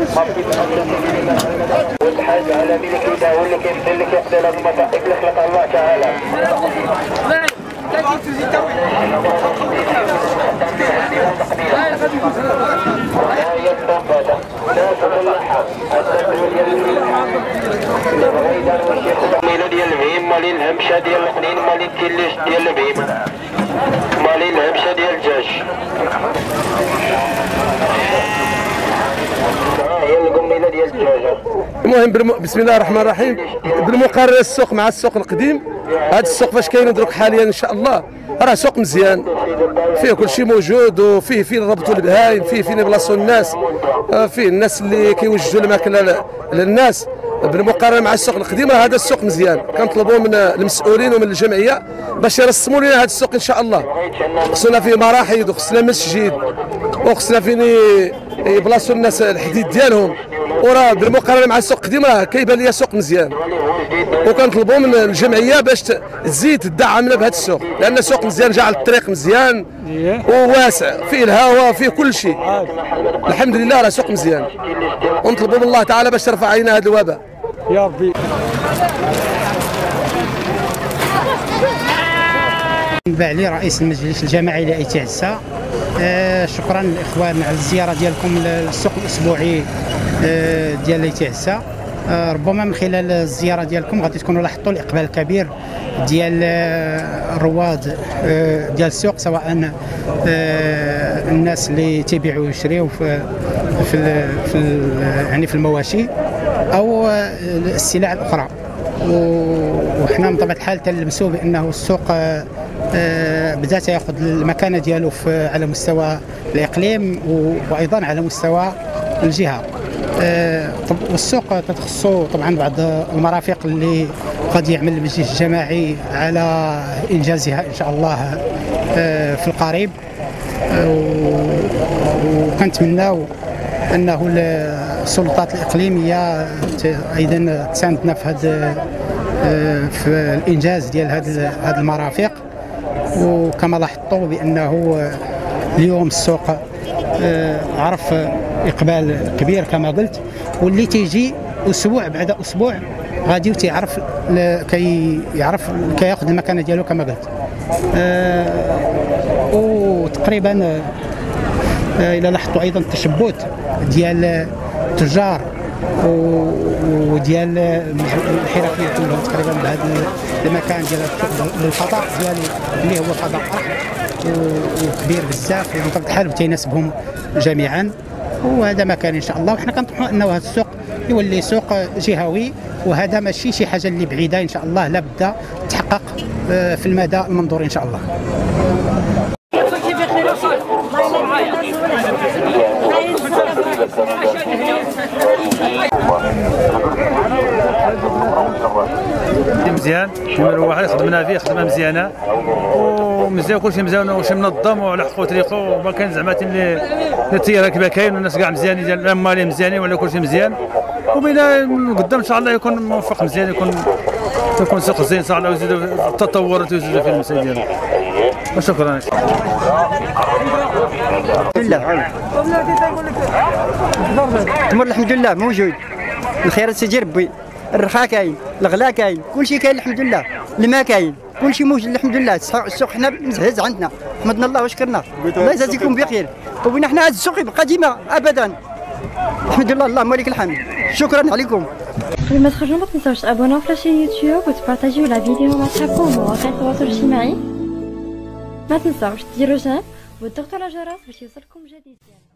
والحاج على ملك يداول لك يمثل لك يقضي لازم يخلق الله تعالى. لا يستنبط لا تطلعها التدوير ديال ديال البهيم مالي الهمشه ديال القنين مالي التليش ديال البهيم مالي الهمشه ديال الدجاج. المهم بسم الله الرحمن الرحيم، بالمقارنه السوق مع السوق القديم، هذا السوق فاش كاين دروك حاليا ان شاء الله راه سوق مزيان، فيه كل شيء موجود، وفيه فين نربطوا البهايم، فيه فين يبلاصوا الناس، فيه الناس اللي كيوجدوا الماكله للناس. بالمقارنه مع السوق القديم راه هذا السوق مزيان. كنطلبوا من المسؤولين ومن الجمعيه باش يرسموا لنا هذا السوق ان شاء الله. خصنا فيه مراحيض وخصنا مسجد وخصنا فين يبلاصوا الناس الحديد ديالهم، وراه بالمقارنه مع السوق القديم راه كيبان لي سوق مزيان. وكنطلبوا من الجمعيه باش تزيد تدعمنا بهذا السوق، لان السوق مزيان جا على الطريق مزيان وواسع، فيه الهواء فيه كل شيء. الحمد لله راه سوق مزيان، ونطلبوا من الله تعالى باش ترفع علينا هذا الوباء يا ربي. علي رئيس المجلس الجماعي لإيتي عسا. شكرا الاخوان على الزياره ديالكم للسوق الاسبوعي ديال إيتي عسا. ربما من خلال الزياره ديالكم غادي تكونوا لاحظتوا الاقبال الكبير ديال الرواد ديال السوق، سواء الناس اللي تيبيعوا ويشريوا يعني في المواشي او السلع الاخرى. وحنا من طبيعه الحال تنلمسوا بانه السوق بدا تاخذ المكانه ديالو على مستوى الاقليم وايضا على مستوى الجهه. والسوق تتخصو طبعا بعض المرافق اللي قد يعمل المجلس الجماعي على انجازها ان شاء الله في القريب. وكنتمناو انه السلطات الاقليميه ايضا تساندنا في الانجاز ديال هذه المرافق. وكما لاحظتوا بانه اليوم السوق عرف اقبال كبير كما قلت، واللي تيجي اسبوع بعد اسبوع غادي تيعرف كياخذ المكانه ديالو كما قلت. وتقريبا الى لاحظتوا ايضا التشبت ديال التجار وديال الحرفيين كلهم تقريبا بهذا المكان ديال الفضاء ديالو اللي هو فضاء وكبير بزاف، وبطبيعه الحال تيناسبهم جميعا. وهذا مكان ان شاء الله، وحنا كنطمحوا انه هذا السوق يولي سوق جهوي، وهذا ماشي شي حاجه اللي بعيده ان شاء الله، لابد تحقق في المدى المنظور ان شاء الله. مزيان نمرو واحد خدمنا فيه خدمه مزيانه ومزيان كلشي مزيان وشي منظم وعلى حقو طريقو، وما كان زعما التيار كيما كاين والناس كاع مزيانين ديال العمالين مزيانين ولا كلشي مزيان. وبينا قدام ان شاء الله يكون موفق مزيان، يكون سوق زين ان شاء الله، ويزيدوا التطورات ويزيدوا في المسائل ديالو. وشكرا. تمر الحمد لله موجود، الخيرات سيدي ربي، الرخاء كاين، الغلا كاين، كلشي كاين الحمد لله، الماء كاين، كلشي موجود الحمد لله. السوق حنا مزهز عندنا، حمدنا الله وشكرنا، الله يجازيكم بخير. وبنا حنا هذا السوق يبقى ديما ابدا الحمد لله، اللهم لك الحمد. شكرا عليكم. قبل ما تخرجوا ما تنساوش تابوناو في لاشين يوتيوب وتبارطاجيو لا فيديو مع صحابكم ومواقع التواصل الاجتماعي. ما تنساوش ديروا جيم وتضغطوا على الجرس باش يوصلكم جديد.